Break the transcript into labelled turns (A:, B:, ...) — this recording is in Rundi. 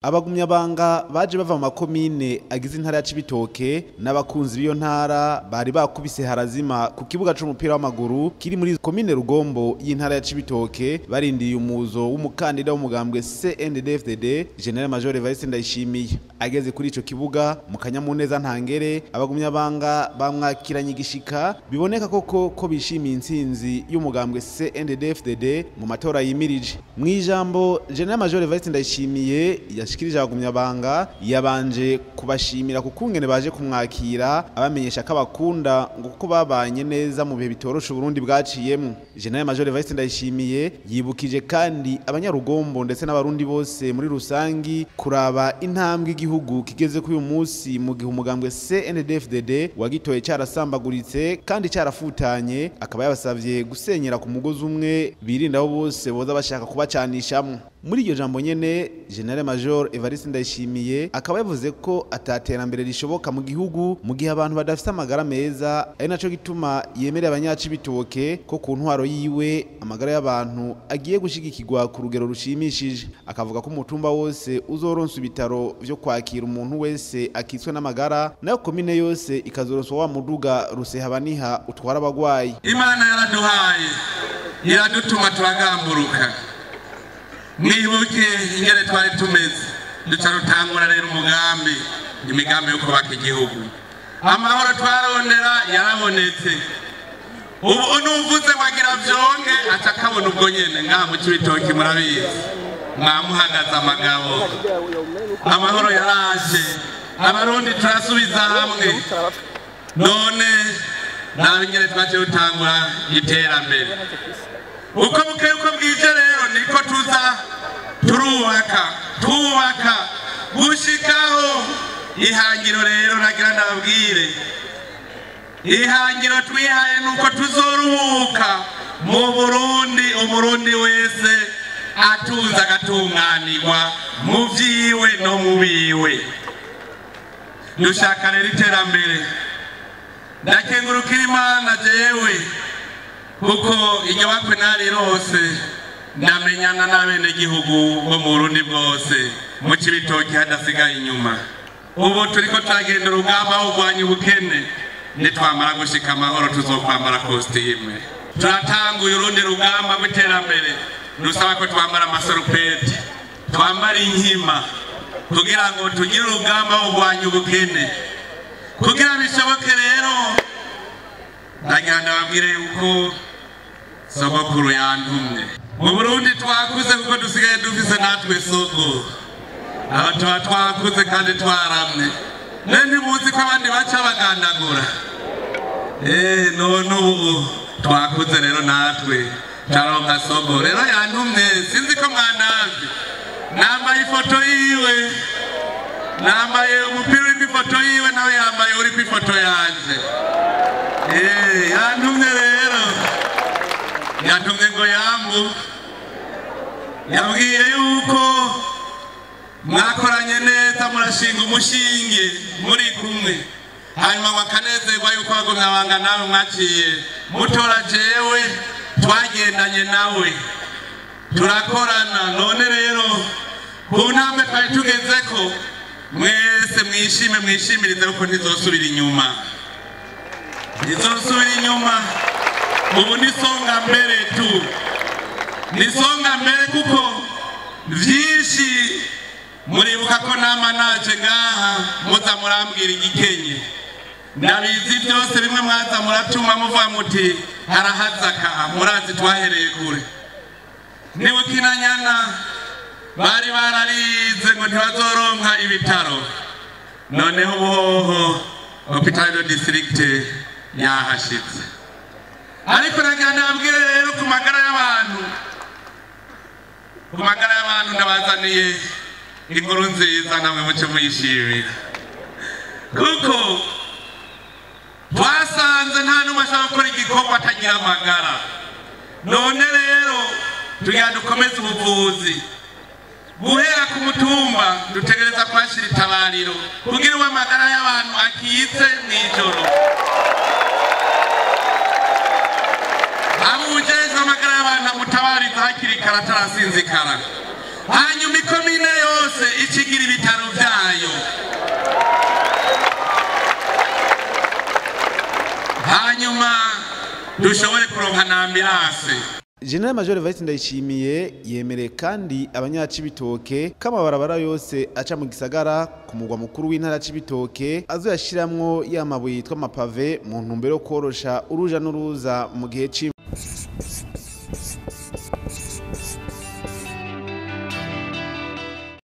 A: Abagumyabanga baje bava mu makomine agize intara ya Cibitoke n'abakunzi b'iyo ntara bari bakubise harazima ku kibuga c'umupira w'amaguru kiri muri komine Rugombo y'intara ya Cibitoke barindiye umuzo w'umukandida w'umugambwe CNDD-FDD General Major Evariste Ndayishimiye. Ageze kuri ico kibuga mu kanyamuneza ntangere abagumyabanga bamwakiranye igishika biboneka koko ko bishimiye intsinzi y'umugambwe CNDD-FDD mu matora yimirije. Mwijambo General Major Evariste Ndayishimiye yashikirije abagumyabanga yabanje kubashimira kukungene baje kumwakira abamenyesha ko abakunda ngo kuko babanye neza mu bihe bitoroshe Burundi bwaciyemo. General Major Evariste Ndayishimiye yibukije kandi abanyarugombo ndetse n'abarundi bose muri rusangi kuraba intambwe igihugu kigeze kuri uyu munsi mu gihe umugambwe CNDD-FDD wagitoye cyarasambaguritse kandi cyarafutanye, akaba yabasavye gusenyera ku mugozi umwe birindaho bose boza bashaka kubacanishamo. Muri iryo jambo nyene General Major Evariste Ndayishimiye akaba yavuze ko ataterambere rishoboka mu gihugu mu gihe abantu badafite amagara meza, ari naco gituma yemerera abanyacibitoke ko ku ntwaro yiwe amagara y'abantu agiye gushigikirwa ku rugero rushimishije. Akavuga ko umutumba wose uzoronsa ibitaro vyo kwakira umuntu wese akitswe n'amagara, nayo komine yose ikazoronswa wa muduga rusehabaniha utwara abagwayi.
B: Imana yaraduhaye iradutuma turagamburuka. Mwibuke ingene twari tumeze duca rutangura rero imigambi yo kubaka igihugu. Amahoro twarondera yarabonetse. Ubu nuvuze wagira vyonke atakabona ubwo nyene ngaha mu Cibitoke murabizi mwamuhagaze amagabo. Amahoro yaraje, abarundi turasubiza hamwe, none nawe ingene twaje rutangura iterambere. Uko bukeye uko bwije rero niko tuza turubaka gushikaho ihangiro rero nagira ndababwire. Ihangiro twihaye nuko tuzoruhuka mu Burundi, umurundi wese atuza agatunganirwa mu vyiwe no mu biwe. Dushaka rero iterambere. Ndakengurukira Imana jewe kuko inyubakwe nari rose ndamenyana n'abene gihugu bo mu Burundi bwose mu Cibitoke hadasigaye inyuma. Ubu turiko turagenda urugamba wo kurwanya ubukene, nitwamara gushika amahoro tuzokwambara kositime. Turatanguye urundi rugamba rw'iterambere rusaba ko twambara amasorupeti, twambara inkima kugira ngo tugire urugamba wo kurwanya ubukene. Kugira bishoboke rero ndagira ndababwire yuko sogokuru yantumye. Mu Burundi twakuze kuko dusigaye dufise natwe soko. Aho tuba twakuze kandi twaramye. Nende muzi ko abandi baca bagandagura. None ubu twakuze rero natwe taronka soko. Rero yantumye sinzi ko mwandazi. Nambaye ifoto yiwe, nambaye umupira w'ifoto yiwe, nawe yambaye uri ku ifoto yanje. Yantumye rero, yantumye ngo yambwiye yuko mwakoranye neza murashinga umushinge muri kumwe, hanyuma wakanezerwa yuko abagumyabanga nawe mwaciye mutora jewe twagendanye nawe turakorana. None rero ku ntambwe twari tugezeko mwese mwishimirize kuko ntizosubira inyuma. Nizosubira inyuma. Ubu nisonga mbere tu, nisonga mbere kuko vyinshi muribuka ko nama naje ngaha muza murambwira igikenye. Ndabizi byose bimwe mwaza muratuma muvuga muti harahazaka, murazi twahereye kure. Nibukinanyana bari bararize ngo ntibazoronka ibitaro, noneho ubuhoho hospital de district yahashitse. Ariko nagira ndababwire rero ku magara y'abantu ndabazaniye inkuru nziza namwe mucyo muyishimira, kuko twasanze nta n'umwe ashobora gukora igikorwa atagira amagara. None rero tugira dukomeze ubuvuzi guhera ku mutumba, dutegereza kwashira itabariro kugira uwo amagara y'abantu akitse mw'ijoro. Abujejwe amagara y'abantu mutabariza hakiri kare atarasinzikara. hanyuma ikomine yose ikigira ibitaro byayo, hanyuma dushobore kuronka na ambulance.
A: General Major Evariste Ndayishimiye yemereye kandi abanyacibitoke kamabarabara yose aca mu gisagara ku mugwa mukuru w'intara cibitoke azoyashiramwo yamabuye yitwa amapave mu ntumbero yo korosha uruja n'uruza mu gihe